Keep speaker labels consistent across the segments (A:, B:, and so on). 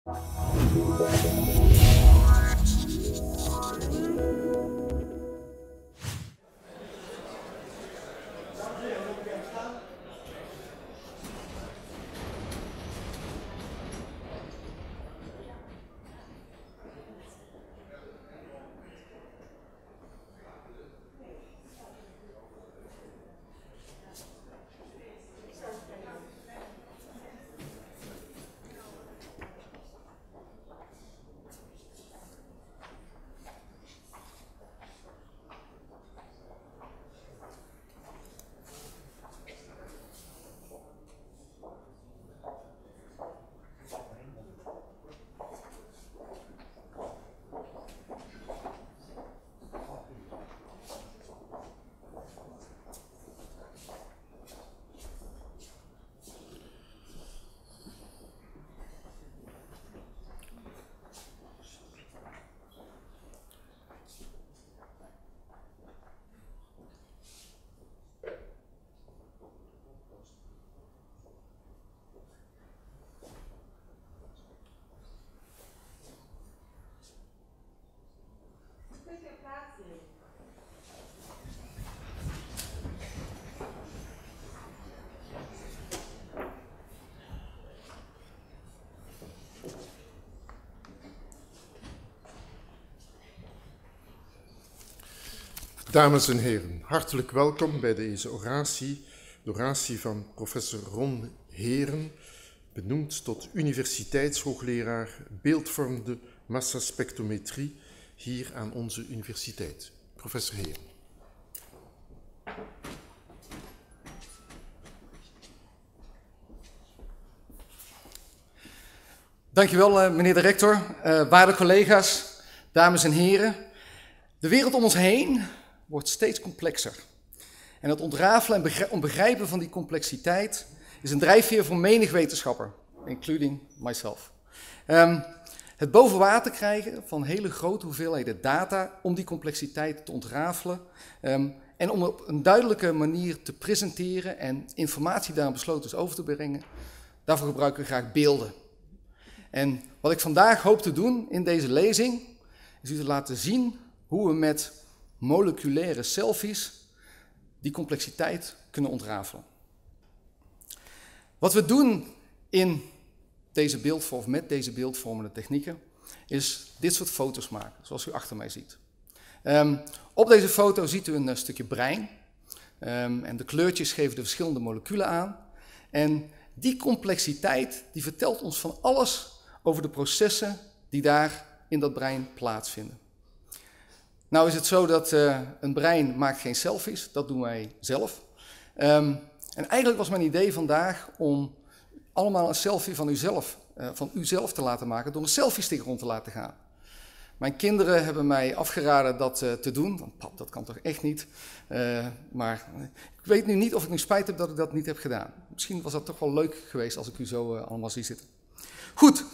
A: Dames en heren, hartelijk welkom bij deze oratie, de oratie van professor Ron Heren, benoemd tot universiteitshoogleraar beeldvormende massaspectrometrie hier aan onze universiteit. Professor Heren.
B: Dankjewel, meneer de rector, waarde collega's, dames en heren. De wereld om ons heen wordt steeds complexer. En het ontrafelen en begrijpen van die complexiteit is een drijfveer voor menig wetenschapper, including myself. Het boven water krijgen van hele grote hoeveelheden data om die complexiteit te ontrafelen en om op een duidelijke manier te presenteren en informatie daar besloten over te brengen, daarvoor gebruiken we graag beelden. En wat ik vandaag hoop te doen in deze lezing, is u te laten zien hoe we met moleculaire selfies die complexiteit kunnen ontrafelen. Wat we doen in deze beeldvorm, met deze beeldvormende technieken, is dit soort foto's maken, zoals u achter mij ziet. Op deze foto ziet u een stukje brein. En de kleurtjes geven de verschillende moleculen aan. En die complexiteit die vertelt ons van alles over de processen die daar in dat brein plaatsvinden. Nou is het zo dat een brein maakt geen selfies, dat doen wij zelf. En eigenlijk was mijn idee vandaag om allemaal een selfie van uzelf te laten maken door een selfie-stick rond te laten gaan. Mijn kinderen hebben mij afgeraden dat te doen, want pap, dat kan toch echt niet. Maar ik weet nu niet of ik nu spijt heb dat ik dat niet heb gedaan. Misschien was dat toch wel leuk geweest als ik u zo allemaal zie zitten. Goed,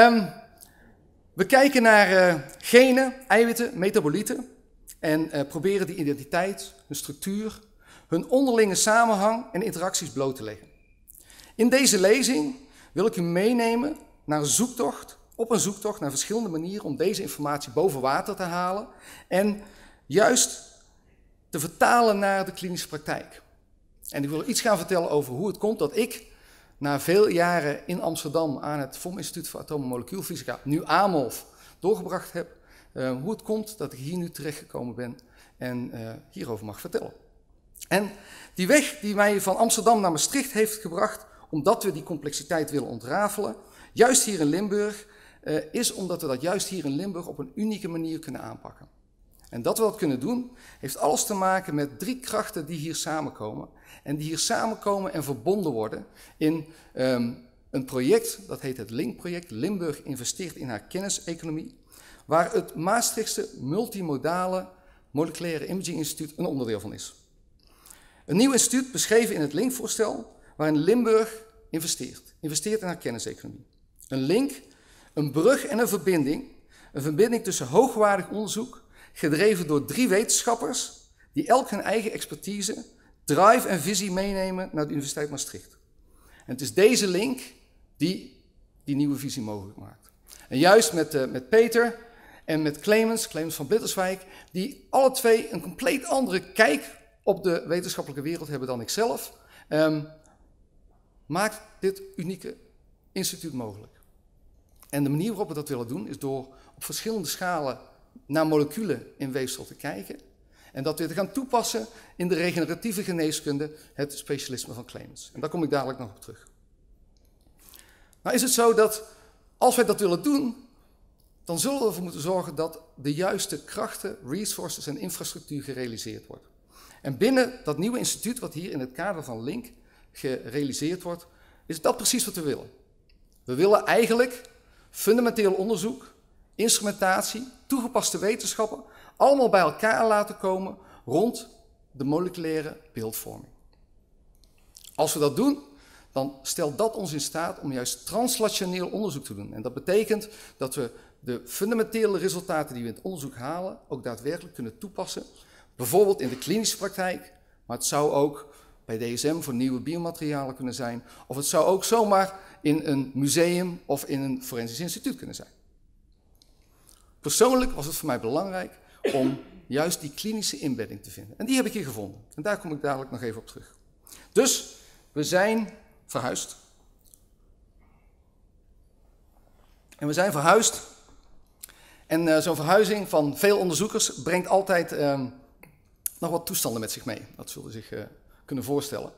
B: we kijken naar genen, eiwitten, metabolieten en proberen die identiteit, hun structuur, hun onderlinge samenhang en interacties bloot te leggen. In deze lezing wil ik u meenemen naar een zoektocht naar verschillende manieren om deze informatie boven water te halen en juist te vertalen naar de klinische praktijk. En ik wil iets gaan vertellen over hoe het komt dat ik na veel jaren in Amsterdam aan het VOM Instituut voor Atoom- en Molecuulfysica, nu AMOLF, doorgebracht heb. Hoe het komt dat ik hier nu terechtgekomen ben en hierover mag vertellen. En die weg die mij van Amsterdam naar Maastricht heeft gebracht, omdat we die complexiteit willen ontrafelen, juist hier in Limburg, is omdat we dat juist hier in Limburg op een unieke manier kunnen aanpakken. En dat we dat kunnen doen, heeft alles te maken met 3 krachten die hier samenkomen. En die hier samenkomen en verbonden worden in een project, dat heet het LINK-project. Limburg investeert in haar kenniseconomie, waar het Maastrichtse multimodale moleculaire imaging instituut een onderdeel van is. Een nieuw instituut beschreven in het LINK-voorstel, waarin Limburg investeert in haar kenniseconomie. Een link, een brug en een verbinding tussen hoogwaardig onderzoek, gedreven door 3 wetenschappers, die elk hun eigen expertise, drive en visie meenemen naar de Universiteit Maastricht. En het is deze link die die nieuwe visie mogelijk maakt. En juist met Peter en met Clemens van Blitterswijk, die alle twee een compleet andere kijk op de wetenschappelijke wereld hebben dan ikzelf, maakt dit unieke instituut mogelijk. En de manier waarop we dat willen doen is door op verschillende schalen naar moleculen in weefsel te kijken en dat weer te gaan toepassen in de regeneratieve geneeskunde, het specialisme van Clemens. En daar kom ik dadelijk nog op terug. Nou is het zo dat als wij dat willen doen, dan zullen we ervoor moeten zorgen dat de juiste krachten, resources en infrastructuur gerealiseerd wordt. En binnen dat nieuwe instituut, wat hier in het kader van Link gerealiseerd wordt, is dat precies wat we willen. We willen eigenlijk fundamenteel onderzoek, instrumentatie, toegepaste wetenschappen, allemaal bij elkaar laten komen rond de moleculaire beeldvorming. Als we dat doen, dan stelt dat ons in staat om juist translationeel onderzoek te doen. En dat betekent dat we de fundamentele resultaten die we in het onderzoek halen ook daadwerkelijk kunnen toepassen. Bijvoorbeeld in de klinische praktijk, maar het zou ook bij DSM voor nieuwe biomaterialen kunnen zijn. Of het zou ook zomaar in een museum of in een forensisch instituut kunnen zijn. Persoonlijk was het voor mij belangrijk om juist die klinische inbedding te vinden. En die heb ik hier gevonden. En daar kom ik dadelijk nog even op terug. Dus we zijn verhuisd. En we zijn verhuisd. En zo'n verhuizing van veel onderzoekers brengt altijd nog wat toestanden met zich mee. Dat zullen zich kunnen voorstellen.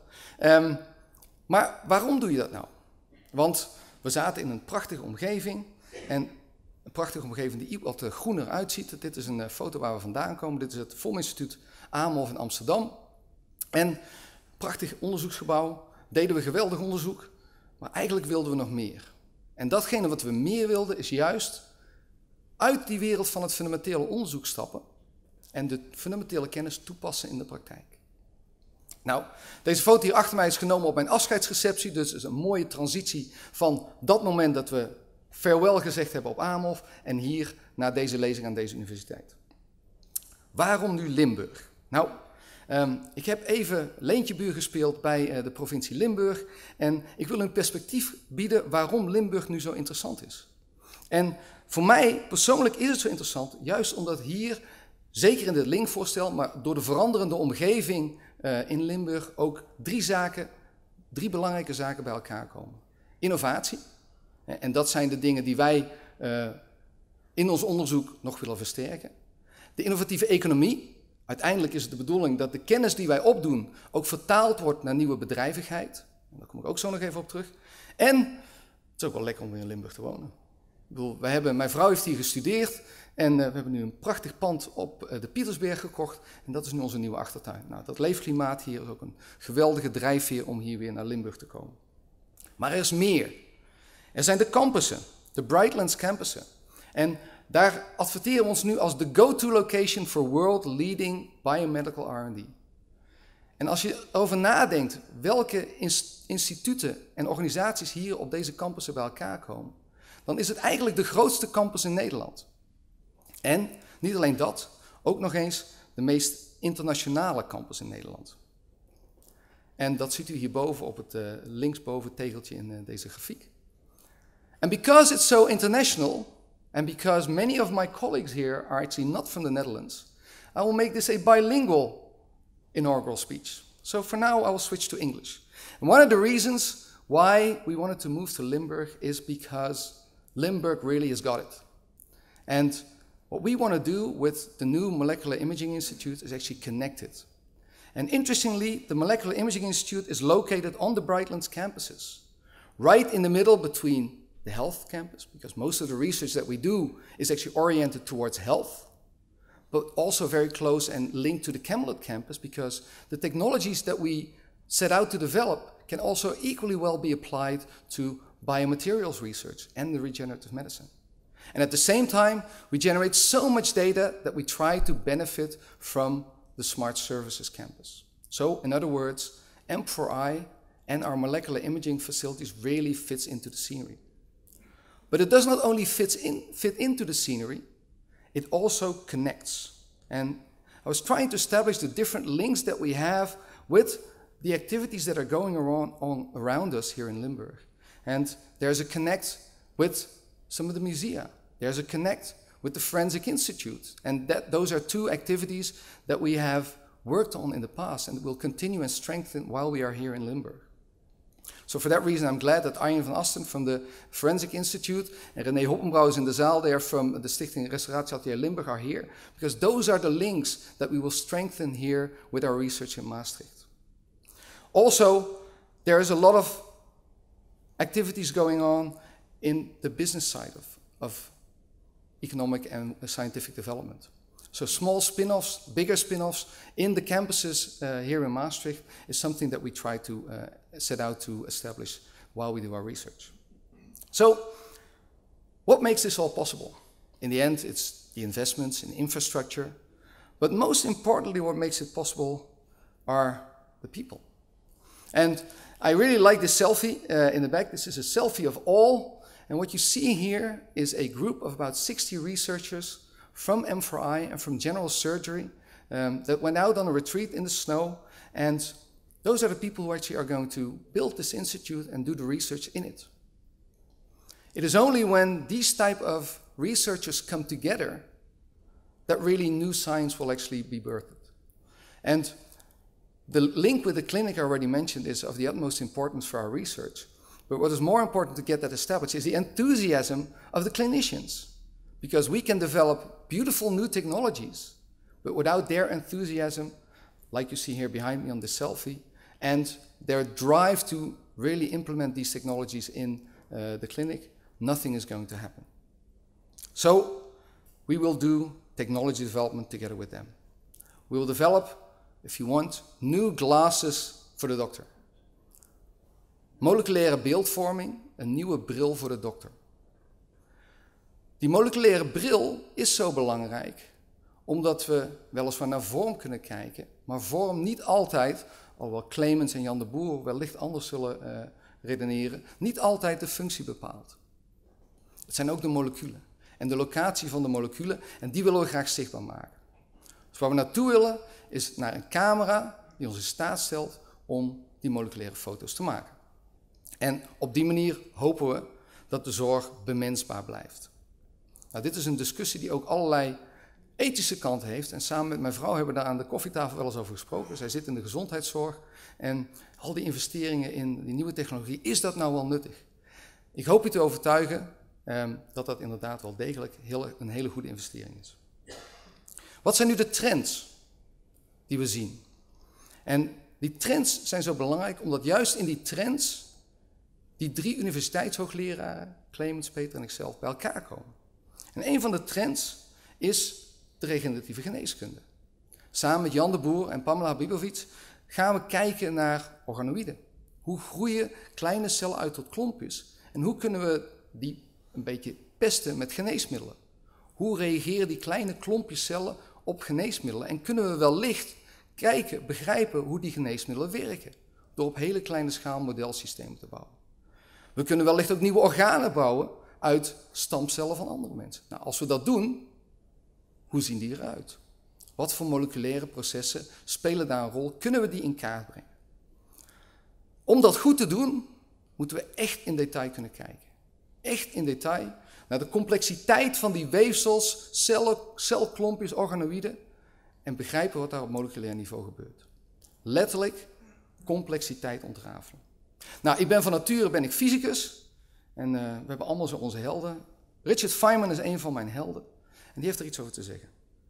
B: Maar waarom doe je dat nou? Want we zaten in een prachtige omgeving. En een prachtige omgeving die wat groener uitziet. Dit is een foto waar we vandaan komen. Dit is het Vom-instituut Amelhof in Amsterdam. En prachtig onderzoeksgebouw. Deden we geweldig onderzoek. Maar eigenlijk wilden we nog meer. En datgene wat we meer wilden is juist uit die wereld van het fundamentele onderzoek stappen en de fundamentele kennis toepassen in de praktijk. Nou, deze foto hier achter mij is genomen op mijn afscheidsreceptie, dus het is een mooie transitie van dat moment dat we farewell gezegd hebben op Amelhof en hier naar deze lezing aan deze universiteit. Waarom nu Limburg? Nou, ik heb even Leentjebuur gespeeld bij de provincie Limburg en ik wil een perspectief bieden waarom Limburg nu zo interessant is. En voor mij persoonlijk is het zo interessant, juist omdat hier, zeker in het Link-voorstel, maar door de veranderende omgeving in Limburg ook drie belangrijke zaken bij elkaar komen. Innovatie, en dat zijn de dingen die wij in ons onderzoek nog willen versterken. De innovatieve economie. Uiteindelijk is het de bedoeling dat de kennis die wij opdoen ook vertaald wordt naar nieuwe bedrijvigheid. En daar kom ik ook zo nog even op terug. En het is ook wel lekker om weer in Limburg te wonen. Ik bedoel, mijn vrouw heeft hier gestudeerd en we hebben nu een prachtig pand op de Pietersberg gekocht. En dat is nu onze nieuwe achtertuin. Nou, dat leefklimaat hier is ook een geweldige drijfveer om hier weer naar Limburg te komen. Maar er is meer. Er zijn de campussen, de Brightlands campussen. En daar adverteren we ons nu als de go-to location for world-leading biomedical R&D. En als je erover nadenkt welke instituten en organisaties hier op deze campussen bij elkaar komen, dan is het eigenlijk de grootste campus in Nederland. En niet alleen dat, ook nog eens de meest internationale campus in Nederland. En dat ziet u hierboven op het linksboven tegeltje in deze grafiek. And because it's so international, and because many of my colleagues here are actually not from the Netherlands, I will make this a bilingual inaugural speech. So for now, I will switch to English. And one of the reasons why we wanted to move to Limburg is because Limburg really has got it. And what we want to do with the new Molecular Imaging Institute is actually connect it. And interestingly, the Molecular Imaging Institute is located on the Brightlands campuses, right in the middle between the health campus, because most of the research that we do is actually oriented towards health, but also very close and linked to the Camelot campus, because the technologies that we set out to develop can also equally well be applied to biomaterials research and the regenerative medicine. And at the same time, we generate so much data that we try to benefit from the Smart Services campus. So, in other words, M4I and our molecular imaging facilities really fits into the scenery. But it does not only fit into the scenery, it also connects. And I was trying to establish the different links that we have with the activities that are going around us here in Limburg. And there's a connect with some of the musea. There's a connect with the Forensic Institute. And those are two activities that we have worked on in the past and will continue and strengthen while we are here in Limburg. So for that reason, I'm glad that Arjen van Asten from the Forensic Institute and René Hoppenbrouwer in the zaal there from the Stichting Restauratieatelier Limburg are here, because those are the links that we will strengthen here with our research in Maastricht. Also, there is a lot of activities going on in the business side of economic and scientific development. So small spin-offs, bigger spin-offs in the campuses here in Maastricht is something that we try to set out to establish while we do our research. So what makes this all possible? In the end, it's the investments in infrastructure, but most importantly, what makes it possible are the people. And I really like this selfie in the back. This is a selfie of all. And what you see here is a group of about 60 researchers from M4I and from general surgery that went out on a retreat in the snow. And those are the people who actually are going to build this institute and do the research in it. It is only when these type of researchers come together that really new science will actually be birthed. And the link with the clinic I already mentioned is of the utmost importance for our research. But what is more important to get that established is the enthusiasm of the clinicians. Because we can develop beautiful new technologies, but without their enthusiasm, like you see here behind me on this selfie, and their drive to really implement these technologies in the clinic, nothing is going to happen. So we will do technology development together with them. We will develop, if you want, new glasses for the doctor. Moleculaire beeldvorming, een nieuwe bril voor de dokter. Die moleculaire bril is zo belangrijk, omdat we weliswaar naar vorm kunnen kijken, maar vorm niet altijd, alhoewel Clemens en Jan de Boer wellicht anders zullen redeneren, niet altijd de functie bepaalt. Het zijn ook de moleculen en de locatie van de moleculen, en die willen we graag zichtbaar maken. Dus waar we naartoe willen, is naar een camera die ons in staat stelt om die moleculaire foto's te maken. En op die manier hopen we dat de zorg bemensbaar blijft. Nou, dit is een discussie die ook allerlei ethische kanten heeft. En samen met mijn vrouw hebben we daar aan de koffietafel wel eens over gesproken. Zij zit in de gezondheidszorg. En al die investeringen in die nieuwe technologie, is dat nou wel nuttig? Ik hoop u te overtuigen dat dat inderdaad wel degelijk een hele goede investering is. Wat zijn nu de trends die we zien? En die trends zijn zo belangrijk omdat juist in die trends die 3 universiteitshoogleraren, Clemens, Peter en ikzelf, bij elkaar komen. En een van de trends is de regeneratieve geneeskunde. Samen met Jan de Boer en Pamela Habibovic gaan we kijken naar organoïden. Hoe groeien kleine cellen uit tot klompjes? En hoe kunnen we die een beetje pesten met geneesmiddelen? Hoe reageren die kleine klompjes cellen op geneesmiddelen? En kunnen we wellicht kijken, begrijpen hoe die geneesmiddelen werken? Door op hele kleine schaal modelsystemen te bouwen. We kunnen wellicht ook nieuwe organen bouwen uit stamcellen van andere mensen. Nou, als we dat doen, hoe zien die eruit? Wat voor moleculaire processen spelen daar een rol? Kunnen we die in kaart brengen? Om dat goed te doen, moeten we echt in detail kunnen kijken. Echt in detail naar de complexiteit van die weefsels, cellen, celklompjes, organoïden en begrijpen wat daar op moleculair niveau gebeurt. Letterlijk complexiteit ontrafelen. Nou, ik ben van nature fysicus en we hebben allemaal zo onze helden. Richard Feynman is een van mijn helden en die heeft er iets over te zeggen.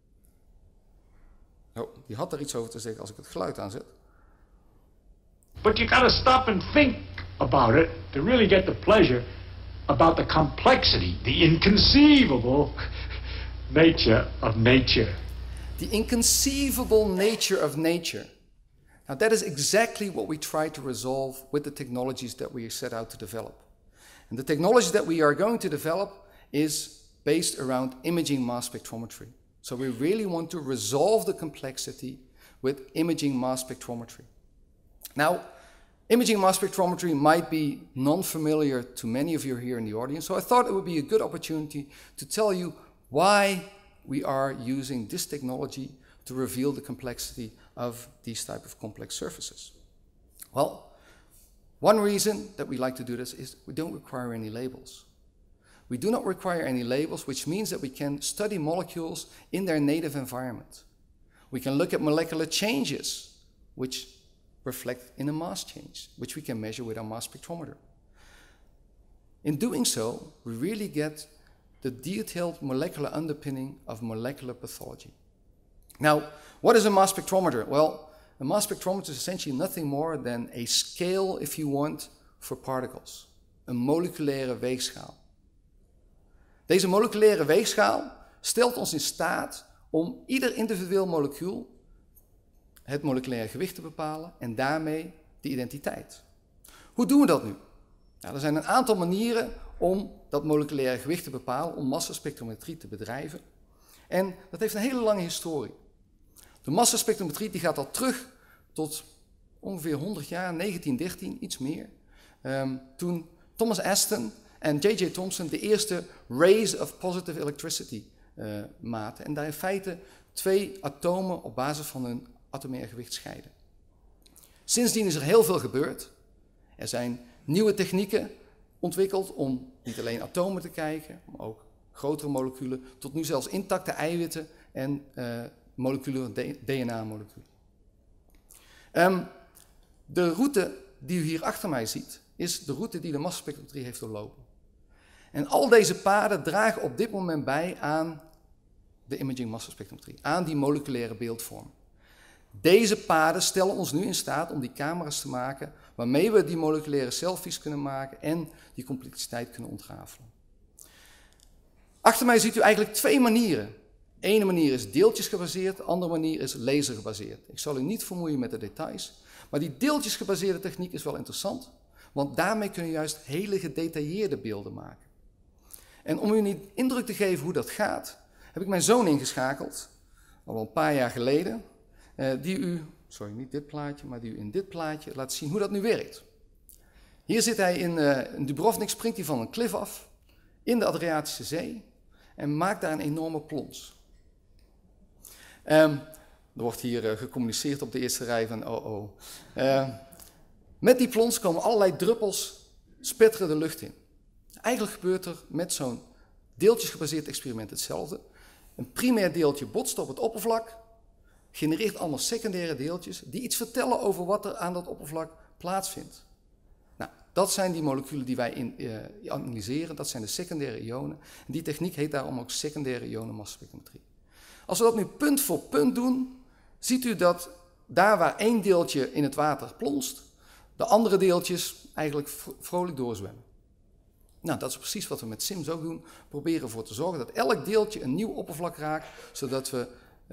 B: Oh, die had er iets over te zeggen als ik het geluid aanzet.
C: But you gotta stop and think about it to really get the pleasure about the complexity, the inconceivable nature of nature.
B: The inconceivable nature of nature. Now that is exactly what we try to resolve with the technologies that we set out to develop. And the technology that we are going to develop is based around imaging mass spectrometry. So we really want to resolve the complexity with imaging mass spectrometry. Now, imaging mass spectrometry might be non-familiar to many of you here in the audience, so I thought it would be a good opportunity to tell you why we are using this technology to reveal the complexity of these type of complex surfaces. Well, one reason that we like to do this is we don't require any labels. We do not require any labels, which means that we can study molecules in their native environment. We can look at molecular changes, which reflect in a mass change, which we can measure with our mass spectrometer. In doing so, we really get the detailed molecular underpinning of molecular pathology. Now, what is a mass spectrometer? Well, a mass spectrometer is essentially nothing more than a scale, if you want, for particles. Een moleculaire weegschaal. Deze moleculaire weegschaal stelt ons in staat om ieder individueel molecuul het moleculaire gewicht te bepalen en daarmee de identiteit. Hoe doen we dat nu? Nou, er zijn een aantal manieren om dat moleculaire gewicht te bepalen, om massaspectrometrie te bedrijven. En dat heeft een hele lange historie. De massaspectrometrie die gaat al terug tot ongeveer 100 jaar, 1913, iets meer. Toen Thomas Aston en J.J. Thomson de eerste rays of positive electricity maten. En daar in feite 2 atomen op basis van hun atomair gewicht scheiden. Sindsdien is er heel veel gebeurd. Er zijn nieuwe technieken ontwikkeld om niet alleen atomen te kijken, maar ook grotere moleculen, tot nu zelfs intacte eiwitten en moleculen, DNA-moleculen. De route die u hier achter mij ziet, is de route die de massaspectrometrie heeft doorlopen. En al deze paden dragen op dit moment bij aan de imaging massaspectrometrie, aan die moleculaire beeldvorm. Deze paden stellen ons nu in staat om die camera's te maken waarmee we die moleculaire selfies kunnen maken en die complexiteit kunnen ontrafelen. Achter mij ziet u eigenlijk 2 manieren. De ene manier is deeltjesgebaseerd, de andere manier is lasergebaseerd. Ik zal u niet vermoeien met de details, maar die deeltjesgebaseerde techniek is wel interessant, want daarmee kun je juist hele gedetailleerde beelden maken. En om u een indruk te geven hoe dat gaat, heb ik mijn zoon ingeschakeld, al een paar jaar geleden, die u, sorry niet dit plaatje, maar die u in dit plaatje laat zien hoe dat nu werkt. Hier zit hij in Dubrovnik, springt hij van een klif af in de Adriatische Zee en maakt daar een enorme plons. Er wordt hier gecommuniceerd op de eerste rij van met die plons komen allerlei druppels spetteren de lucht in. Eigenlijk gebeurt er met zo'n deeltjesgebaseerd experiment hetzelfde. Een primair deeltje botst op het oppervlak, genereert allemaal secundaire deeltjes die iets vertellen over wat er aan dat oppervlak plaatsvindt. Nou, dat zijn die moleculen die wij analyseren, dat zijn de secundaire ionen. En die techniek heet daarom ook secundaire ionen massaspectrometrie. Als we dat nu punt voor punt doen, ziet u dat daar waar 1 deeltje in het water plonst, de andere deeltjes eigenlijk vrolijk doorzwemmen. Nou, dat is precies wat we met SIMS ook doen. Proberen ervoor te zorgen dat elk deeltje een nieuw oppervlak raakt, zodat we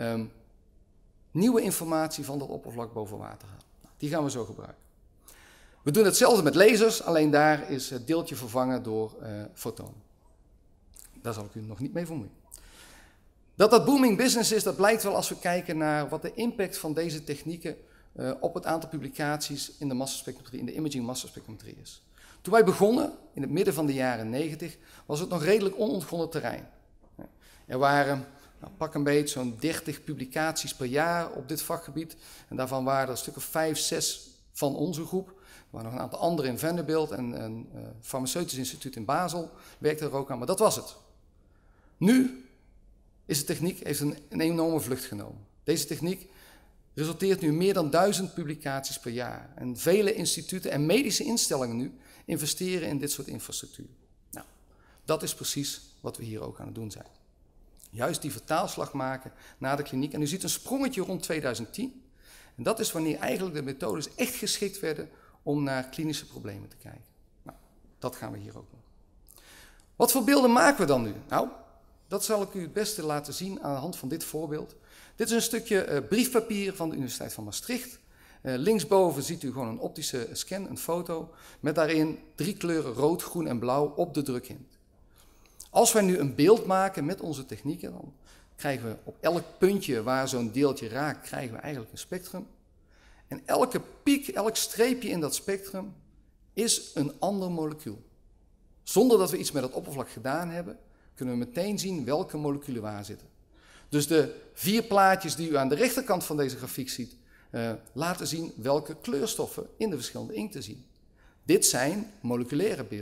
B: nieuwe informatie van dat oppervlak boven water halen. Nou, die gaan we zo gebruiken. We doen hetzelfde met lasers, alleen daar is het deeltje vervangen door fotonen. Daar zal ik u nog niet mee vermoeien. Dat booming business is, dat blijkt wel als we kijken naar wat de impact van deze technieken op het aantal publicaties in de massaspectrometrie, in de imaging massaspectrometrie is. Toen wij begonnen, in het midden van de jaren 90, was het nog redelijk onontgonnen terrein. Er waren, pak een beetje, zo'n 30 publicaties per jaar op dit vakgebied. En daarvan waren er een stuk of 5, 6 van onze groep. Er waren nog een aantal anderen in Vanderbilt en een farmaceutisch instituut in Basel werkte er ook aan, maar dat was het. Nu is de techniek, heeft een enorme vlucht genomen. Deze techniek resulteert nu in meer dan 1000 publicaties per jaar. En vele instituten en medische instellingen nu investeren in dit soort infrastructuur. Nou, dat is precies wat we hier ook aan het doen zijn. Juist die vertaalslag maken naar de kliniek. En u ziet een sprongetje rond 2010. En dat is wanneer eigenlijk de methodes echt geschikt werden om naar klinische problemen te kijken. Nou, dat gaan we hier ook doen. Wat voor beelden maken we dan nu? Nou, dat zal ik u het beste laten zien aan de hand van dit voorbeeld. Dit is een stukje briefpapier van de Universiteit van Maastricht. Linksboven ziet u gewoon een optische scan, een foto, met daarin 3 kleuren rood, groen en blauw op de drukhint. Als wij nu een beeld maken met onze technieken, dan krijgen we op elk puntje waar zo'n deeltje raakt, krijgen we eigenlijk een spectrum. En elke piek, elk streepje in dat spectrum is een ander molecuul. Zonder dat we iets met het oppervlak gedaan hebben, kunnen we meteen zien welke moleculen waar zitten. Dus de 4 plaatjes die u aan de rechterkant van deze grafiek ziet, laten zien welke kleurstoffen in de verschillende inkten zien. Dit zijn moleculaire beelden.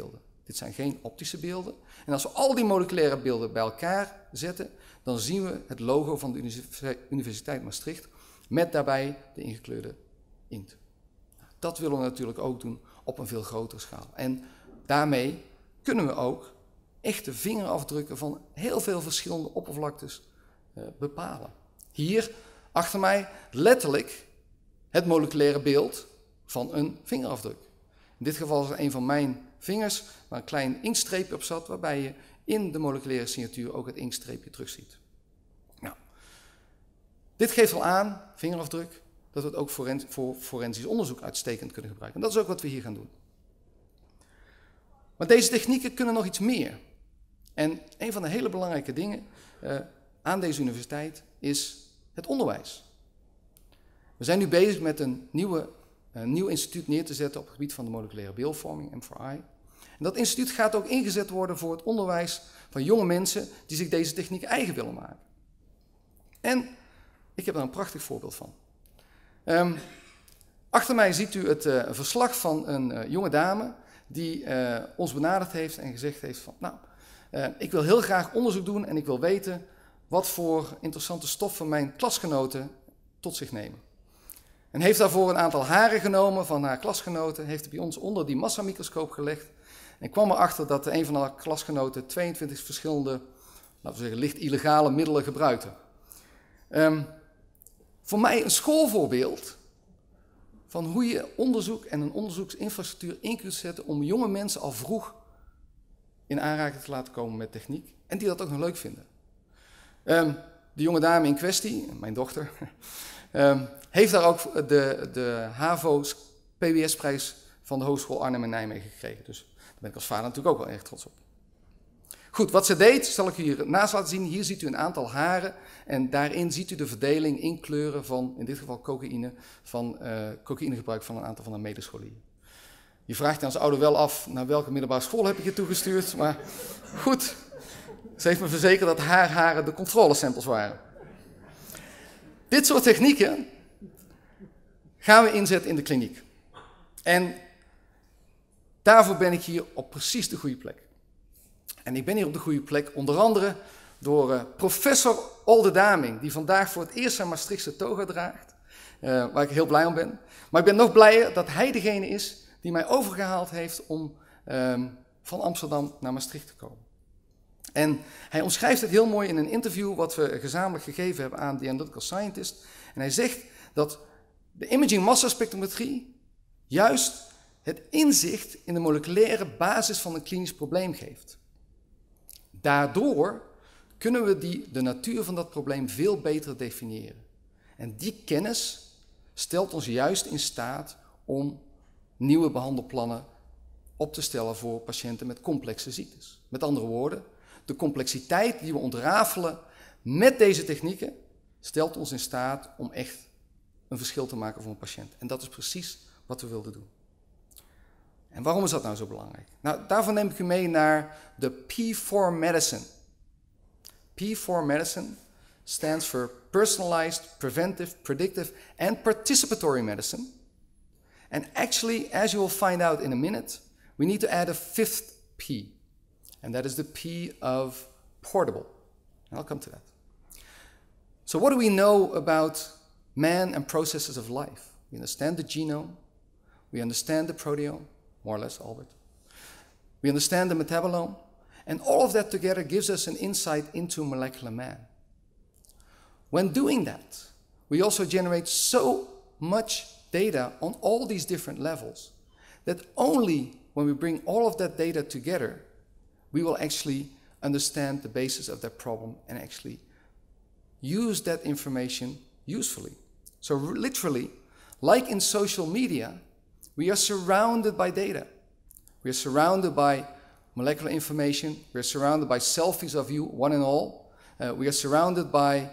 B: Dit zijn geen optische beelden. En als we al die moleculaire beelden bij elkaar zetten, dan zien we het logo van de Universiteit Maastricht met daarbij de ingekleurde inkt. Dat willen we natuurlijk ook doen op een veel grotere schaal. En daarmee kunnen we ook echte vingerafdrukken van heel veel verschillende oppervlaktes bepalen. Hier achter mij letterlijk het moleculaire beeld van een vingerafdruk. In dit geval is het een van mijn vingers waar een klein inktstreepje op zat, waarbij je in de moleculaire signatuur ook het inktstreepje terugziet. Nou, dit geeft al aan, vingerafdruk, dat we het ook voor forensisch onderzoek uitstekend kunnen gebruiken. En dat is ook wat we hier gaan doen. Maar deze technieken kunnen nog iets meer. En een van de hele belangrijke dingen aan deze universiteit is het onderwijs. We zijn nu bezig met een nieuw instituut neer te zetten op het gebied van de moleculaire beeldvorming, M4I. En dat instituut gaat ook ingezet worden voor het onderwijs van jonge mensen die zich deze techniek eigen willen maken. En ik heb daar een prachtig voorbeeld van. Achter mij ziet u het verslag van een jonge dame die ons benaderd heeft en gezegd heeft van, nou, ik wil heel graag onderzoek doen en ik wil weten wat voor interessante stoffen mijn klasgenoten tot zich nemen. En heeft daarvoor een aantal haren genomen van haar klasgenoten, heeft het bij ons onder die massamicroscoop gelegd en kwam erachter dat een van haar klasgenoten 22 verschillende, laten we zeggen, licht illegale middelen gebruikte. Voor mij een schoolvoorbeeld van hoe je onderzoek en een onderzoeksinfrastructuur in kunt zetten om jonge mensen al vroeg in aanraking te laten komen met techniek en die dat ook nog leuk vinden. De jonge dame in kwestie, mijn dochter, heeft daar ook de HAVO PBS-prijs van de Hogeschool Arnhem en Nijmegen gekregen. Dus daar ben ik als vader natuurlijk ook wel erg trots op. Goed, wat ze deed, zal ik u hier naast laten zien. Hier ziet u een aantal haren en daarin ziet u de verdeling in kleuren van, in dit geval cocaïne, van cocaïnegebruik van een aantal van haar medescholieren. Je vraagt je als ouder wel af, naar welke middelbare school heb ik je toegestuurd, maar goed. Ze heeft me verzekerd dat haar haren de controlesamples waren. Dit soort technieken gaan we inzetten in de kliniek. En daarvoor ben ik hier op precies de goede plek. En ik ben hier op de goede plek onder andere door professor Olde Daming, die vandaag voor het eerst zijn Maastrichtse toga draagt, waar ik heel blij om ben. Maar ik ben nog blijer dat hij degene is die mij overgehaald heeft om van Amsterdam naar Maastricht te komen. En hij omschrijft het heel mooi in een interview wat we gezamenlijk gegeven hebben aan The Analytical Scientist. En hij zegt dat de imaging massaspectrometrie juist het inzicht in de moleculaire basis van een klinisch probleem geeft. Daardoor kunnen we de natuur van dat probleem veel beter definiëren. En die kennis stelt ons juist in staat om nieuwe behandelplannen op te stellen voor patiënten met complexe ziektes. Met andere woorden, de complexiteit die we ontrafelen met deze technieken stelt ons in staat om echt een verschil te maken voor een patiënt. En dat is precies wat we wilden doen. En waarom is dat nou zo belangrijk? Nou, daarvoor neem ik u mee naar de P4 Medicine. P4 Medicine stands for Personalized, Preventive, Predictive and Participatory Medicine. And actually, as you will find out in a minute, we need to add a fifth P. And that is the P of portable. And I'll come to that. So what do we know about man and processes of life? We understand the genome. We understand the proteome, more or less, Albert. We understand the metabolome. And all of that together gives us an insight into molecular man. When doing that, we also generate so much data on all these different levels that only when we bring all of that data together, we will actually understand the basis of that problem and actually use that information usefully. So literally, like in social media, we are surrounded by data. We are surrounded by molecular information. We are surrounded by selfies of you, one and all. We are surrounded by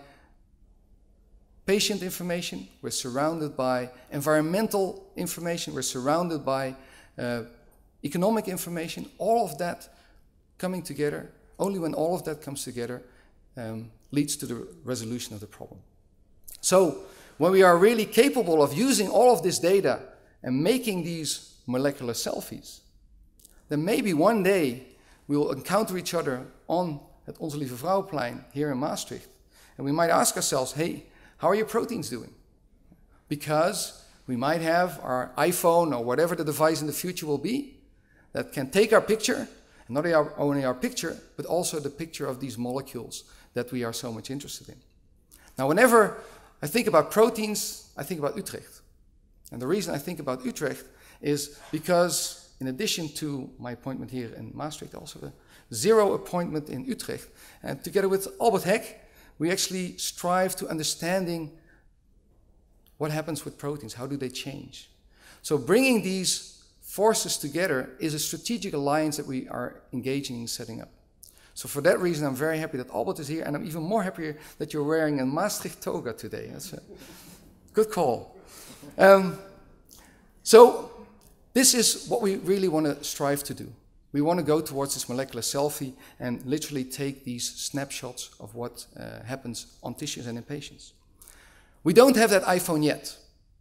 B: patient information. We're surrounded by environmental information. We're surrounded by economic information. All of that coming together, only when all of that comes together leads to the resolution of the problem. So when we are really capable of using all of this data and making these molecular selfies, then maybe one day we will encounter each other on het Onze Lieve Vrouwenplein here in Maastricht. And we might ask ourselves, hey, how are your proteins doing? Because we might have our iPhone or whatever the device in the future will be that can take our picture, and not only our picture, but also the picture of these molecules that we are so much interested in. Now, whenever I think about proteins, I think about Utrecht. And the reason I think about Utrecht is because in addition to my appointment here in Maastricht, also a zero appointment in Utrecht, and together with Albert Heck, we actually strive to understanding what happens with proteins, how do they change. So bringing these forces together is a strategic alliance that we are engaging in setting up. So for that reason, I'm very happy that Albert is here, and I'm even more happier that you're wearing a Maastricht toga today. That's a good call. So this is what we really want to strive to do. We want to go towards this molecular selfie and literally take these snapshots of what happens on tissues and in patients. We don't have that iPhone yet.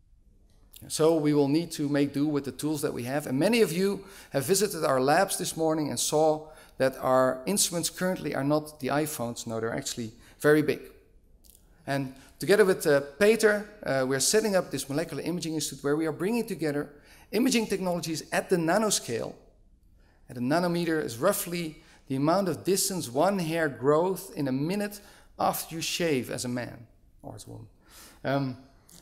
B: So we will need to make do with the tools that we have. And many of you have visited our labs this morning and saw that our instruments currently are not the iPhones. No, they're actually very big. And together with Peter, we're setting up this molecular imaging institute where we are bringing together imaging technologies at the nanoscale. And a nanometer is roughly the amount of distance one hair growth in a minute after you shave as a man or as a woman.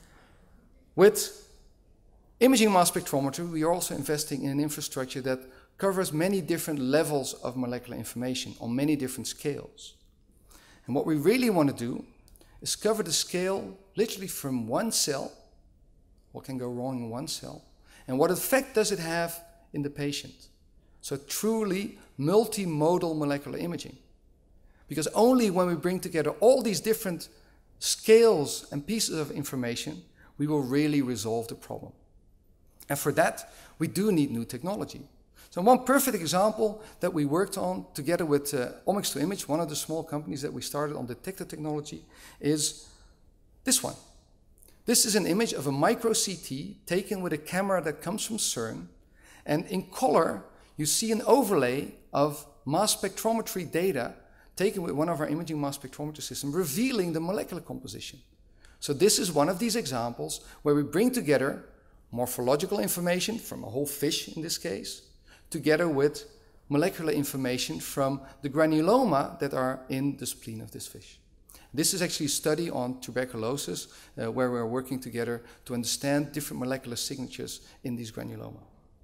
B: With imaging mass spectrometry, we are also investing in an infrastructure that covers many different levels of molecular information on many different scales. And what we really want to do is cover the scale literally from one cell, what can go wrong in one cell, and what effect does it have in the patient. So truly multimodal molecular imaging. Because only when we bring together all these different scales and pieces of information, we will really resolve the problem. And for that, we do need new technology. So one perfect example that we worked on together with Omics2Image, one of the small companies that we started on detector technology, is this one. This is an image of a micro CT taken with a camera that comes from CERN, and in color you see an overlay of mass spectrometry data taken with one of our imaging mass spectrometry systems, revealing the molecular composition. So this is one of these examples where we bring together morphological information from a whole fish in this case, together with molecular information from the granuloma that are in the spleen of this fish. This is actually a study on tuberculosis where we're working together to understand different molecular signatures in these granuloma.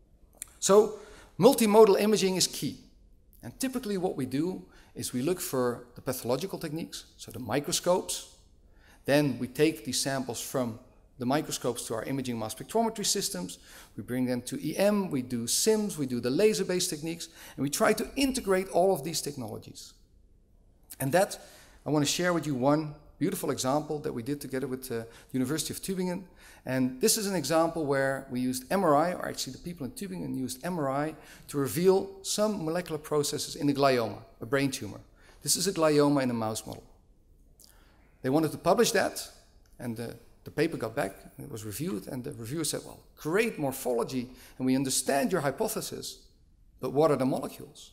B: So multimodal imaging is key. And typically what we do is we look for the pathological techniques, so the microscopes. Then we take these samples from the microscopes to our imaging mass spectrometry systems. We bring them to EM, we do SIMS, we do the laser-based techniques, and we try to integrate all of these technologies. And that, I want to share with you one beautiful example that we did together with the University of Tübingen. And this is an example where we used MRI, or actually the people in Tübingen used MRI to reveal some molecular processes in a glioma, a brain tumor. This is a glioma in a mouse model. They wanted to publish that, and the paper got back, and it was reviewed, and the reviewer said, well, great morphology, and we understand your hypothesis, but what are the molecules?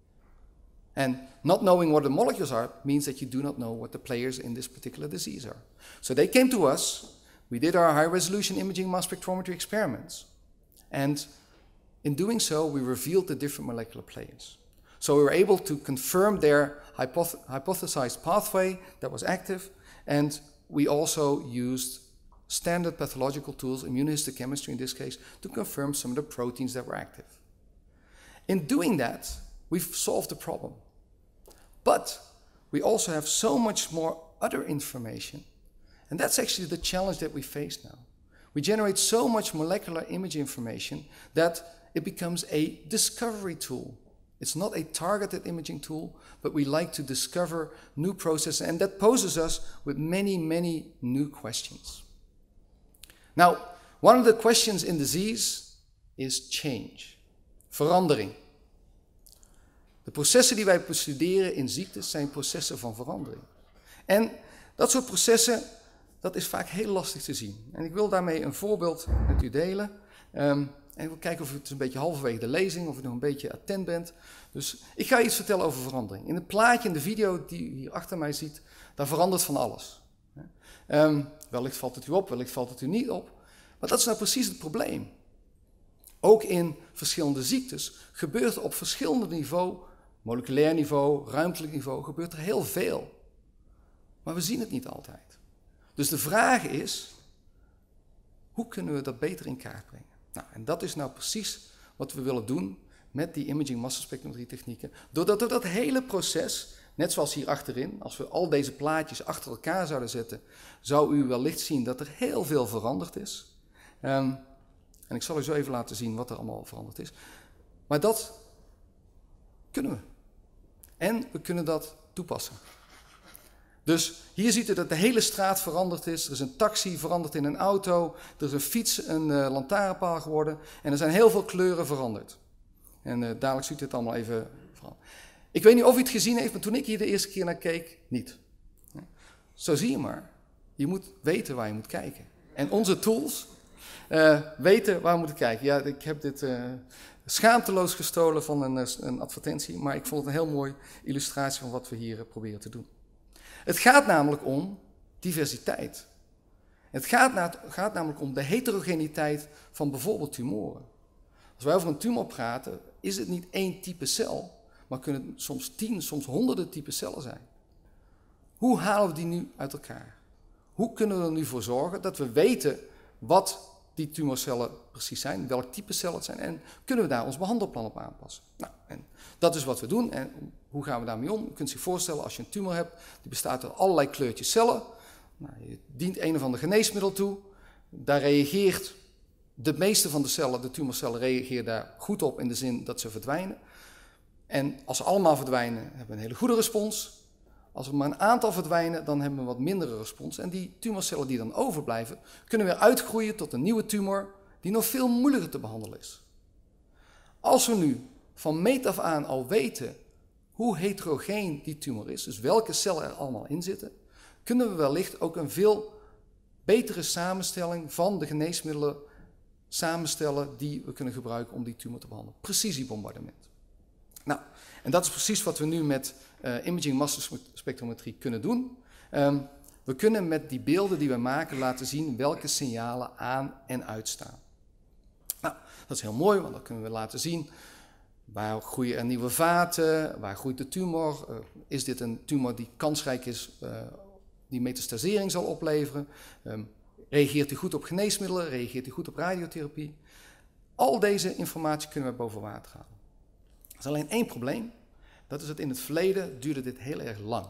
B: And not knowing what the molecules are means that you do not know what the players in this particular disease are. So they came to us, we did our high-resolution imaging mass spectrometry experiments, and in doing so, we revealed the different molecular players. So we were able to confirm their hypothesized pathway that was active, and we also used standard pathological tools, immunohistochemistry in this case, to confirm some of the proteins that were active. In doing that, we've solved the problem. But we also have so much more other information, and that's actually the challenge that we face now. We generate so much molecular image information that it becomes a discovery tool. It's not a targeted imaging tool, but we like to discover new processes, and that poses us with many, many new questions. Now, one of the questions in disease is change, verandering. De processen die wij bestuderen in ziektes zijn processen van verandering. En dat soort processen, dat is vaak heel lastig te zien. En ik wil daarmee een voorbeeld met u delen. En we kijken of u het een beetje halverwege de lezing, of u nog een beetje attent bent. Dus ik ga iets vertellen over verandering. In het plaatje, in de video die u hier achter mij ziet, daar verandert van alles. Wellicht valt het u op, wellicht valt het u niet op. Maar dat is nou precies het probleem. Ook in verschillende ziektes gebeurt er op verschillende niveau, moleculair niveau, ruimtelijk niveau, gebeurt er heel veel. Maar we zien het niet altijd. Dus de vraag is, hoe kunnen we dat beter in kaart brengen? Nou, en dat is nou precies wat we willen doen met die imaging massaspectrometrie technieken. Doordat we dat hele proces, net zoals hier achterin, als we al deze plaatjes achter elkaar zouden zetten, zou u wellicht zien dat er heel veel veranderd is. En ik zal u zo even laten zien wat er allemaal veranderd is. Maar dat kunnen we. En we kunnen dat toepassen. Dus hier ziet u dat de hele straat veranderd is. Er is een taxi veranderd in een auto. Er is een fiets een lantaarnpaal geworden. En er zijn heel veel kleuren veranderd. En dadelijk ziet u het allemaal even veranderen. Ik weet niet of u het gezien heeft, maar toen ik hier de eerste keer naar keek, niet. Zo zie je maar. Je moet weten waar je moet kijken. En onze tools weten waar we moeten kijken. Ja, ik heb dit schaamteloos gestolen van een advertentie. Maar ik vond het een heel mooie illustratie van wat we hier proberen te doen. Het gaat namelijk om diversiteit. Het gaat namelijk om de heterogeniteit van bijvoorbeeld tumoren. Als wij over een tumor praten, is het niet één type cel, maar kunnen het soms 10, soms honderden type cellen zijn. Hoe halen we die nu uit elkaar? Hoe kunnen we er nu voor zorgen dat we weten wat die tumorcellen precies zijn, welk type cellen het zijn, en kunnen we daar ons behandelplan op aanpassen? Nou, en dat is wat we doen. En hoe gaan we daarmee om? U kunt zich voorstellen, als je een tumor hebt, die bestaat uit allerlei kleurtjes cellen. Nou, je dient een of ander geneesmiddel toe. Daar reageert de meeste van de cellen, de tumorcellen, reageren daar goed op in de zin dat ze verdwijnen. En als ze allemaal verdwijnen, hebben we een hele goede respons. Als er maar een aantal verdwijnen, dan hebben we een wat mindere respons. En die tumorcellen die dan overblijven, kunnen weer uitgroeien tot een nieuwe tumor die nog veel moeilijker te behandelen is. Als we nu van meet af aan al weten hoe heterogeen die tumor is, dus welke cellen er allemaal in zitten, kunnen we wellicht ook een veel betere samenstelling van de geneesmiddelen samenstellen die we kunnen gebruiken om die tumor te behandelen. Precisiebombardement. Nou, en dat is precies wat we nu met imaging massaspectrometrie kunnen doen. We kunnen met die beelden die we maken laten zien welke signalen aan en uitstaan. Nou, dat is heel mooi, want dan kunnen we laten zien waar groeien er nieuwe vaten, waar groeit de tumor, is dit een tumor die kansrijk is, die metastasering zal opleveren, reageert hij goed op geneesmiddelen, reageert hij goed op radiotherapie. Al deze informatie kunnen we boven water halen. Er is alleen één probleem, dat is dat in het verleden duurde dit heel erg lang.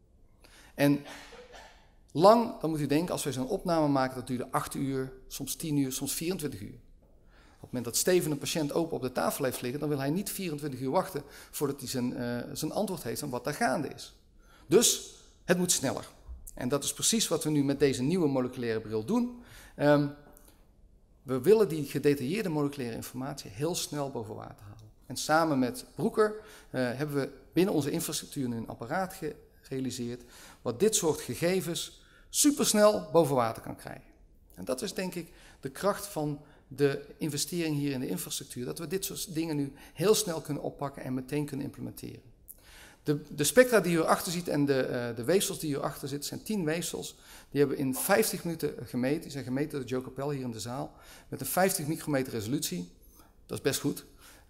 B: En lang, dan moet u denken, als wij zo'n opname maken, dat duurde 8 uur, soms 10 uur, soms 24 uur. Op het moment dat Steven een patiënt open op de tafel heeft liggen, dan wil hij niet 24 uur wachten voordat hij zijn antwoord heeft aan wat daar gaande is. Dus het moet sneller. En dat is precies wat we nu met deze nieuwe moleculaire bril doen. We willen die gedetailleerde moleculaire informatie heel snel boven water halen. En samen met Broeker hebben we binnen onze infrastructuur nu een apparaat gerealiseerd wat dit soort gegevens supersnel boven water kan krijgen. En dat is denk ik de kracht van de investering hier in de infrastructuur, dat we dit soort dingen nu heel snel kunnen oppakken en meteen kunnen implementeren. De spectra die u erachter ziet en de weefsels die u erachter zitten, zijn 10 weefsels. Die hebben in 50 minuten gemeten. Die zijn gemeten door Joe Capel hier in de zaal. Met een 50 micrometer resolutie. Dat is best goed.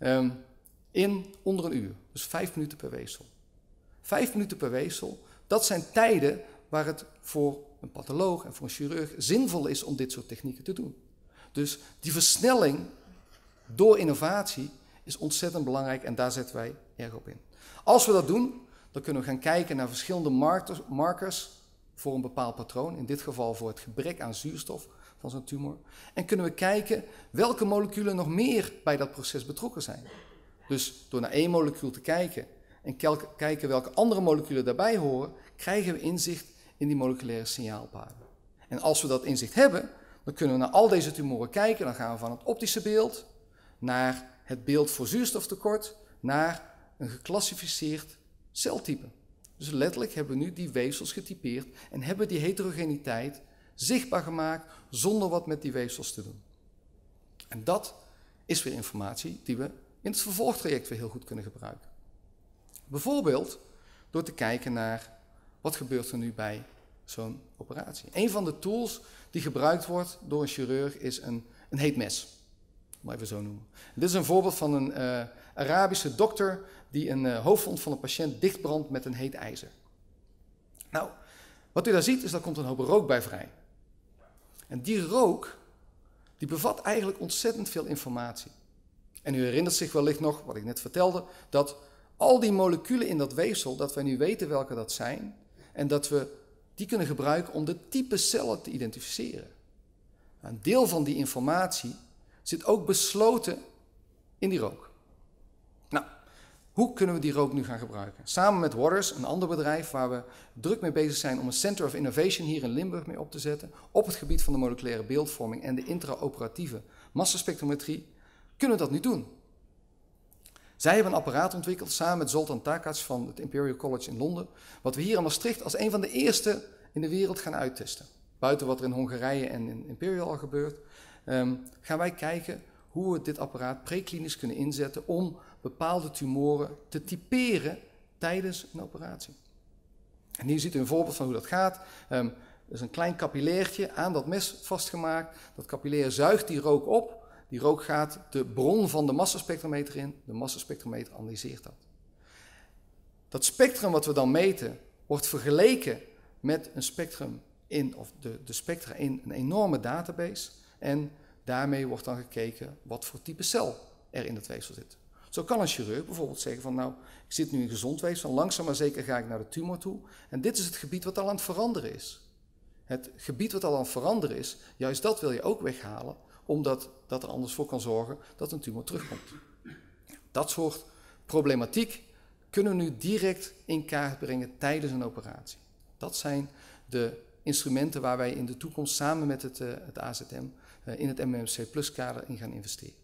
B: In onder een uur. Dus 5 minuten per weefsel. 5 minuten per weefsel. Dat zijn tijden waar het voor een patholoog en voor een chirurg zinvol is om dit soort technieken te doen. Dus die versnelling door innovatie is ontzettend belangrijk en daar zetten wij erg op in. Als we dat doen, dan kunnen we gaan kijken naar verschillende markers voor een bepaald patroon. In dit geval voor het gebrek aan zuurstof van zo'n tumor. En kunnen we kijken welke moleculen nog meer bij dat proces betrokken zijn. Dus door naar één molecuul te kijken en kijken welke andere moleculen daarbij horen, krijgen we inzicht in die moleculaire signaalpaden. En als we dat inzicht hebben, dan kunnen we naar al deze tumoren kijken. Dan gaan we van het optische beeld naar het beeld voor zuurstoftekort, naar een geclassificeerd celtype. Dus letterlijk hebben we nu die weefsels getypeerd en hebben die heterogeniteit zichtbaar gemaakt zonder wat met die weefsels te doen. En dat is weer informatie die we in het vervolgtraject weer heel goed kunnen gebruiken. Bijvoorbeeld door te kijken naar wat gebeurt er nu bij zo'n operatie. Een van de tools die gebruikt wordt door een chirurg is een heet mes. Maar even zo noemen. Dit is een voorbeeld van een Arabische dokter die een hoofdwond van een patiënt dichtbrandt met een heet ijzer. Nou, wat u daar ziet is dat komt een hoop rook bij vrij. En die rook die bevat eigenlijk ontzettend veel informatie. En u herinnert zich wellicht nog, wat ik net vertelde, dat al die moleculen in dat weefsel, dat wij nu weten welke dat zijn, en dat we die kunnen gebruiken om de type cellen te identificeren. Een deel van die informatie zit ook besloten in die rook. Nou, hoe kunnen we die rook nu gaan gebruiken? Samen met Waters, een ander bedrijf waar we druk mee bezig zijn om een Center of Innovation hier in Limburg mee op te zetten, op het gebied van de moleculaire beeldvorming en de intraoperatieve massaspectrometrie, kunnen we dat nu doen. Zij hebben een apparaat ontwikkeld samen met Zoltan Takacs van het Imperial College in Londen, wat we hier in Maastricht als een van de eerste in de wereld gaan uittesten. Buiten wat er in Hongarije en in Imperial al gebeurt, gaan wij kijken hoe we dit apparaat preklinisch kunnen inzetten om bepaalde tumoren te typeren tijdens een operatie. En hier ziet u een voorbeeld van hoe dat gaat. Er is een klein capillairtje aan dat mes vastgemaakt. Dat capillair zuigt die rook op. Die rook gaat de bron van de massaspectrometer in. De massaspectrometer analyseert dat. Dat spectrum wat we dan meten wordt vergeleken met een spectrum of de spectra in een enorme database. En daarmee wordt dan gekeken wat voor type cel er in het weefsel zit. Zo kan een chirurg bijvoorbeeld zeggen van nou, ik zit nu in gezond weefsel, langzaam maar zeker ga ik naar de tumor toe. En dit is het gebied wat al aan het veranderen is. Het gebied wat al aan het veranderen is, juist dat wil je ook weghalen, omdat dat er anders voor kan zorgen dat een tumor terugkomt. Dat soort problematiek kunnen we nu direct in kaart brengen tijdens een operatie. Dat zijn de instrumenten waar wij in de toekomst samen met het AZM in het MMC-kader in gaan investeren.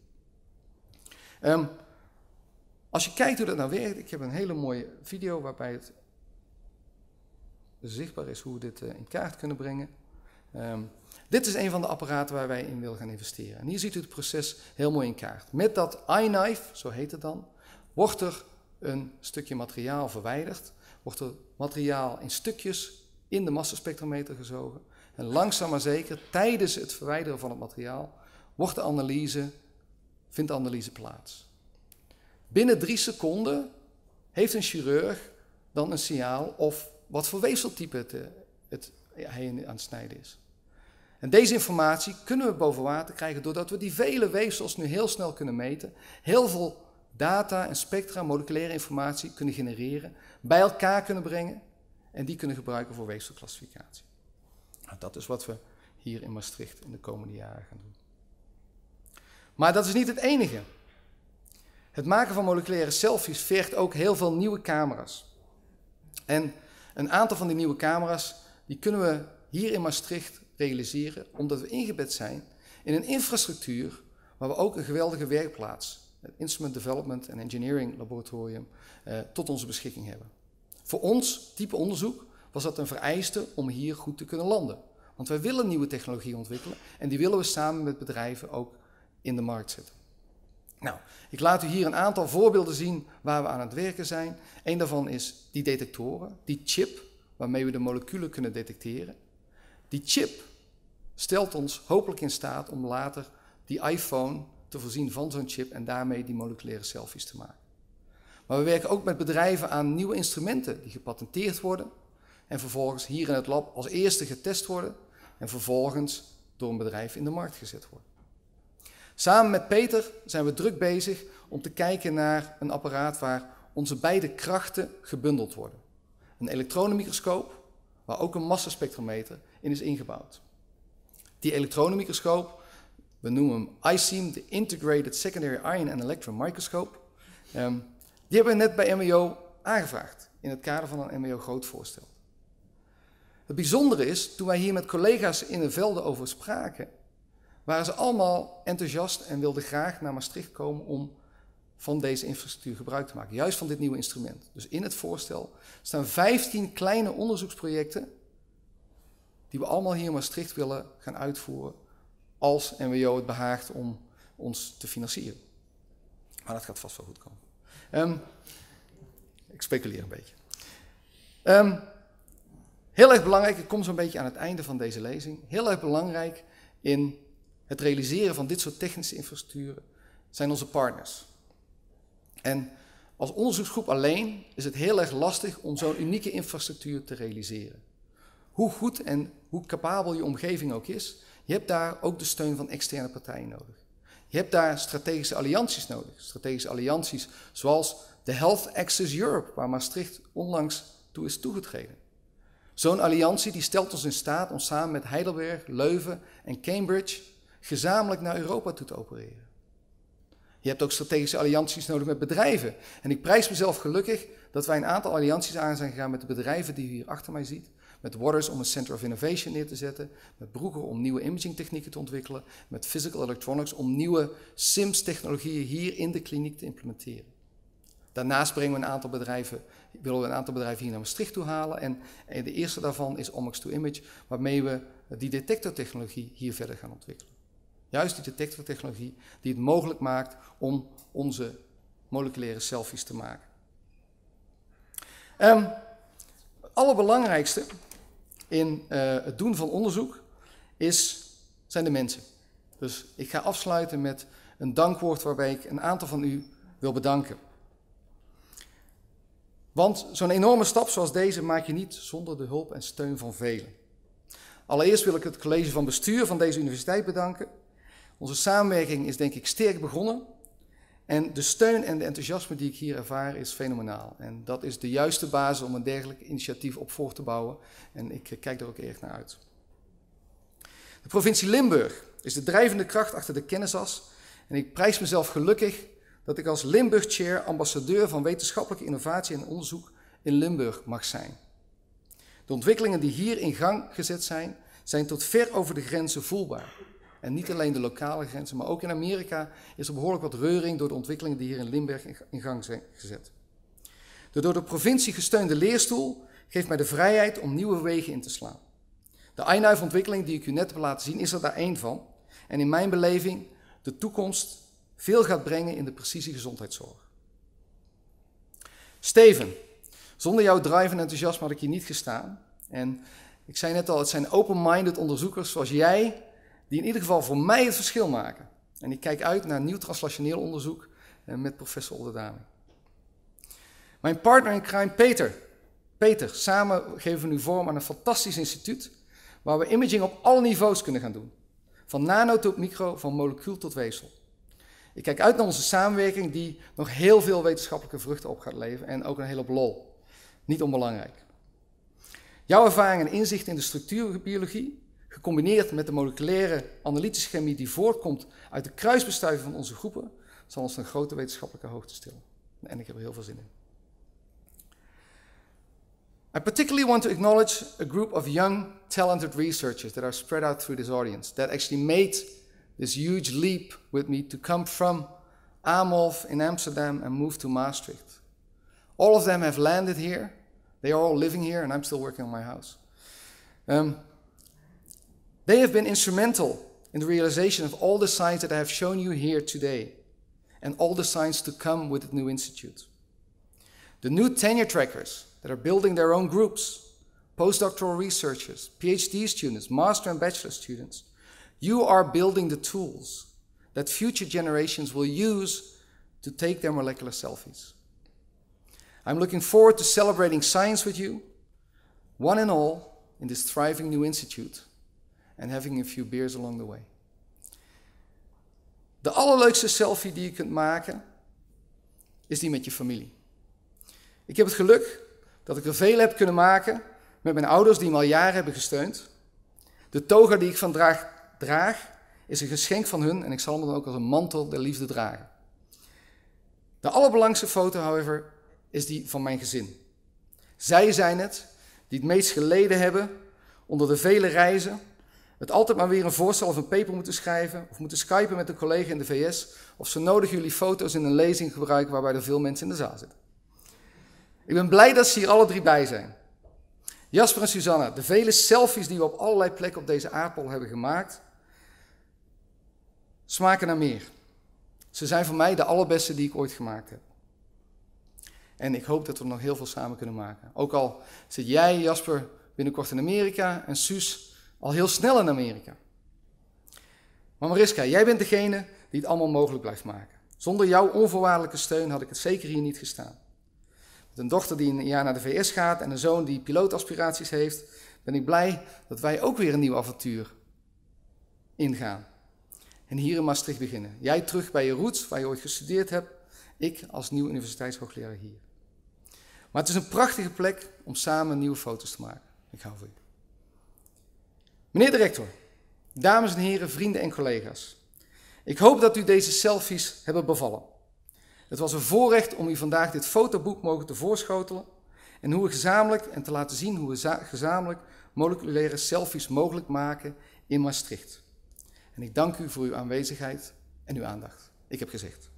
B: Als je kijkt hoe dat nou werkt, ik heb een hele mooie video waarbij het zichtbaar is hoe we dit in kaart kunnen brengen. Dit is een van de apparaten waar wij in willen gaan investeren. En hier ziet u het proces heel mooi in kaart. Met dat iKnife, zo heet het dan, wordt er een stukje materiaal verwijderd. Wordt er materiaal in stukjes in de massaspectrometer gezogen. En langzaam maar zeker, tijdens het verwijderen van het materiaal, vindt de analyse plaats. Binnen 3 seconden heeft een chirurg dan een signaal of wat voor weefseltype hij aan het snijden is. En deze informatie kunnen we boven water krijgen doordat we die vele weefsels nu heel snel kunnen meten, heel veel data en spectra, moleculaire informatie kunnen genereren, bij elkaar kunnen brengen en die kunnen gebruiken voor weefselklassificatie. Nou, dat is wat we hier in Maastricht in de komende jaren gaan doen. Maar dat is niet het enige. Het maken van moleculaire selfies vergt ook heel veel nieuwe camera's. En een aantal van die nieuwe camera's die kunnen we hier in Maastricht realiseren omdat we ingebed zijn in een infrastructuur waar we ook een geweldige werkplaats, het Instrument Development and Engineering Laboratorium, tot onze beschikking hebben. Voor ons type onderzoek was dat een vereiste om hier goed te kunnen landen. Want wij willen nieuwe technologie ontwikkelen en die willen we samen met bedrijven ook in de markt zetten. Nou, ik laat u hier een aantal voorbeelden zien waar we aan het werken zijn. Eén daarvan is die detectoren, die chip waarmee we de moleculen kunnen detecteren. Die chip stelt ons hopelijk in staat om later die iPhone te voorzien van zo'n chip en daarmee die moleculaire selfies te maken. Maar we werken ook met bedrijven aan nieuwe instrumenten die gepatenteerd worden en vervolgens hier in het lab als eerste getest worden en vervolgens door een bedrijf in de markt gezet worden. Samen met Peter zijn we druk bezig om te kijken naar een apparaat waar onze beide krachten gebundeld worden. Een elektronenmicroscoop waar ook een massaspectrometer in is ingebouwd. Die elektronenmicroscoop, we noemen hem ISEAM, de Integrated Secondary Ion and Electron Microscope. Die hebben we net bij MEO aangevraagd in het kader van een MEO groot voorstel. Het bijzondere is, toen wij hier met collega's in de velden over spraken, waren ze allemaal enthousiast en wilden graag naar Maastricht komen om van deze infrastructuur gebruik te maken. Juist van dit nieuwe instrument. Dus in het voorstel staan 15 kleine onderzoeksprojecten die we allemaal hier in Maastricht willen gaan uitvoeren als NWO het behaagt om ons te financieren. Maar dat gaat vast wel goed komen. Ik speculeer een beetje. Heel erg belangrijk, ik kom zo'n beetje aan het einde van deze lezing. Heel erg belangrijk in het realiseren van dit soort technische infrastructuren zijn onze partners. En als onderzoeksgroep alleen is het heel erg lastig om zo'n unieke infrastructuur te realiseren. Hoe goed en hoe capabel je omgeving ook is, je hebt daar ook de steun van externe partijen nodig. Je hebt daar strategische allianties nodig. Strategische allianties zoals de Health Access Europe, waar Maastricht onlangs toe is toegetreden. Zo'n alliantie die stelt ons in staat om samen met Heidelberg, Leuven en Cambridge gezamenlijk naar Europa toe te opereren. Je hebt ook strategische allianties nodig met bedrijven. En ik prijs mezelf gelukkig dat wij een aantal allianties aan zijn gegaan met de bedrijven die u hier achter mij ziet. Met Waters om een Center of Innovation neer te zetten. Met Brugger om nieuwe imagingtechnieken te ontwikkelen. Met Physical Electronics om nieuwe SIMS-technologieën hier in de kliniek te implementeren. Daarnaast willen we een aantal bedrijven hier naar Maastricht toe halen. En de eerste daarvan is Omics2Image, waarmee we die detectortechnologie hier verder gaan ontwikkelen. Juist die detectortechnologie die het mogelijk maakt om onze moleculaire selfies te maken. Het allerbelangrijkste in het doen van onderzoek zijn de mensen. Dus ik ga afsluiten met een dankwoord waarbij ik een aantal van u wil bedanken. Want zo'n enorme stap zoals deze maak je niet zonder de hulp en steun van velen. Allereerst wil ik het college van bestuur van deze universiteit bedanken. Onze samenwerking is denk ik sterk begonnen. En de steun en de enthousiasme die ik hier ervaar is fenomenaal. En dat is de juiste basis om een dergelijk initiatief op voor te bouwen. En ik kijk er ook erg naar uit. De provincie Limburg is de drijvende kracht achter de kennisas. En ik prijs mezelf gelukkig dat ik als Limburg Chair ambassadeur van wetenschappelijke innovatie en onderzoek in Limburg mag zijn. De ontwikkelingen die hier in gang gezet zijn tot ver over de grenzen voelbaar. En niet alleen de lokale grenzen, maar ook in Amerika is er behoorlijk wat reuring door de ontwikkelingen die hier in Limburg in gang zijn gezet. De door de provincie gesteunde leerstoel geeft mij de vrijheid om nieuwe wegen in te slaan. De iNive-ontwikkeling die ik u net heb laten zien is er daar één van. En in mijn beleving de toekomst veel gaat brengen in de precisie gezondheidszorg. Steven, zonder jouw drive en enthousiasme had ik hier niet gestaan. En ik zei net al, het zijn open-minded onderzoekers zoals jij die in ieder geval voor mij het verschil maken. En ik kijk uit naar nieuw translationeel onderzoek met professor Olderdame. Mijn partner in crime, Peter, samen geven we nu vorm aan een fantastisch instituut waar we imaging op alle niveaus kunnen gaan doen. Van nano tot micro, van molecuul tot weefsel. Ik kijk uit naar onze samenwerking die nog heel veel wetenschappelijke vruchten op gaat leveren en ook een hele hoop lol. Niet onbelangrijk. Jouw ervaring en inzicht in de structuurbiologie, gecombineerd met de moleculaire analytische chemie die voortkomt uit de kruisbestuiving van onze groepen, zal ons een grote wetenschappelijke hoogte tillen. En ik heb er heel veel zin in. I particularly want to acknowledge a group of young, talented researchers that are spread out through this audience, that actually made this huge leap with me to come from Amhof in Amsterdam and move to Maastricht. All of them have landed here. They are all living here, and I'm still working on my house. They have been instrumental in the realization of all the science that I have shown you here today, and all the science to come with the new institute. The new tenure trackers that are building their own groups, postdoctoral researchers, PhD students, master and bachelor students, you are building the tools that future generations will use to take their molecular selfies. I'm looking forward to celebrating science with you, one and all, in this thriving new institute, and having a few beers along the way. De allerleukste selfie die je kunt maken, is die met je familie. Ik heb het geluk dat ik er veel heb kunnen maken met mijn ouders die me al jaren hebben gesteund. De toga die ik vandaag draag is een geschenk van hun en ik zal hem dan ook als een mantel der liefde dragen. De allerbelangrijkste foto, however, is die van mijn gezin. Zij zijn het die het meest geleden hebben onder de vele reizen, het altijd maar weer een voorstel of een paper moeten schrijven of moeten skypen met een collega in de VS of zo nodig jullie foto's in een lezing gebruiken waarbij er veel mensen in de zaal zitten. Ik ben blij dat ze hier alle drie bij zijn. Jasper en Susanna, de vele selfies die we op allerlei plekken op deze aardbol hebben gemaakt, smaken naar meer. Ze zijn voor mij de allerbeste die ik ooit gemaakt heb. En ik hoop dat we nog heel veel samen kunnen maken. Ook al zit jij, Jasper, binnenkort in Amerika en Suus al heel snel in Amerika. Maar Mariska, jij bent degene die het allemaal mogelijk blijft maken. Zonder jouw onvoorwaardelijke steun had ik het zeker hier niet gestaan. Met een dochter die een jaar naar de VS gaat en een zoon die pilootaspiraties heeft, ben ik blij dat wij ook weer een nieuw avontuur ingaan. En hier in Maastricht beginnen. Jij terug bij je roots, waar je ooit gestudeerd hebt. Ik als nieuw universiteitshoogleraar hier. Maar het is een prachtige plek om samen nieuwe foto's te maken. Ik hou van je. Meneer de rector, dames en heren, vrienden en collega's. Ik hoop dat u deze selfies hebben bevallen. Het was een voorrecht om u vandaag dit fotoboek mogen te voorschotelen en hoe we gezamenlijk en te laten zien hoe we gezamenlijk moleculaire selfies mogelijk maken in Maastricht. En ik dank u voor uw aanwezigheid en uw aandacht. Ik heb gezegd.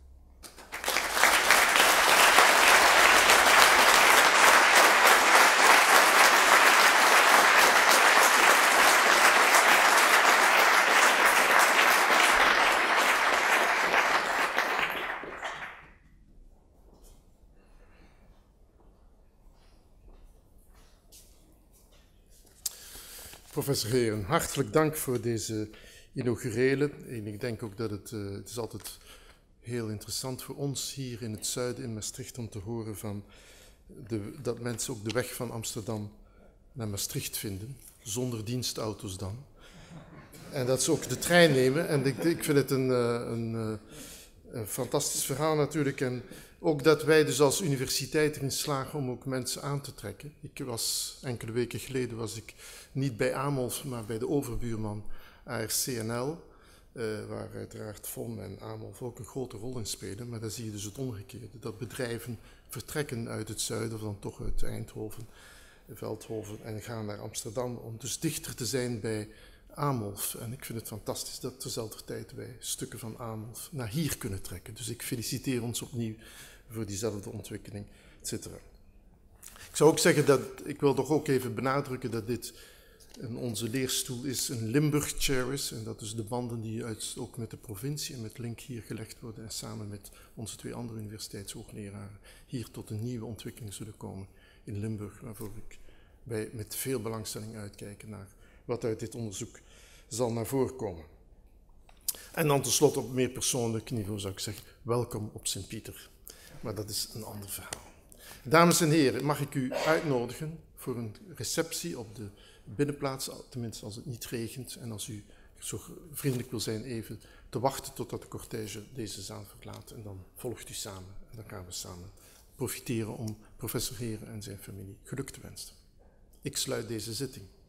A: Professor Heeren, hartelijk dank voor deze inaugurele. En ik denk ook dat het is altijd heel interessant voor ons hier in het zuiden in Maastricht om te horen van dat mensen ook de weg van Amsterdam naar Maastricht vinden, zonder dienstauto's dan. En dat ze ook de trein nemen. En ik vind het een fantastisch verhaal natuurlijk. En ook dat wij dus als universiteit erin slagen om ook mensen aan te trekken. Enkele weken geleden was ik niet bij Amolf, maar bij de overbuurman ARCNL, waar uiteraard VOM en Amolf ook een grote rol in spelen. Maar daar zie je dus het omgekeerde, dat bedrijven vertrekken uit het zuiden, of dan toch uit Eindhoven, Veldhoven, en gaan naar Amsterdam om dus dichter te zijn bij Amolf. En ik vind het fantastisch dat terzelfde tijd wij stukken van Amolf naar hier kunnen trekken. Dus ik feliciteer ons opnieuw voor diezelfde ontwikkeling, etc. Ik zou ook zeggen dat, ik wil toch ook even benadrukken dat dit onze leerstoel is, een Limburg Chair is. En dat dus de banden die ook met de provincie en met Link hier gelegd worden. En samen met onze 2 andere universiteitshoogleraren hier tot een nieuwe ontwikkeling zullen komen in Limburg. Waarvoor wij met veel belangstelling uitkijken naar wat uit dit onderzoek zal naar voren komen. En dan tenslotte op meer persoonlijk niveau zou ik zeggen, welkom op Sint-Pieter. Maar dat is een ander verhaal. Dames en heren, mag ik u uitnodigen voor een receptie op de binnenplaats, tenminste als het niet regent en als u zo vriendelijk wil zijn even te wachten totdat de cortège deze zaal verlaat en dan volgt u samen en dan gaan we samen profiteren om professor Heeren en zijn familie geluk te wensen. Ik sluit deze zitting.